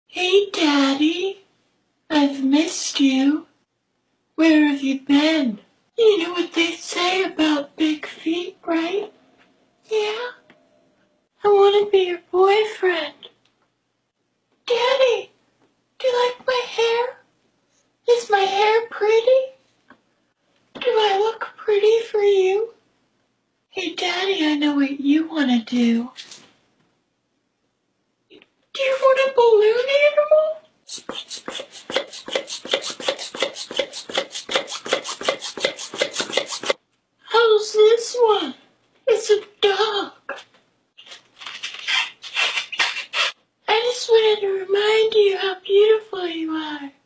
Hey, Daddy. I've missed you. Where have you been? You know what they say about big feet, right? Yeah? I want to be your boyfriend. Daddy, do you like my hair? Is my hair pretty? Do I look pretty for you? Hey, Daddy, I know what you want to do. Do you want a balloon animal? How's this one? It's a dog. I just wanted to remind you how beautiful you are.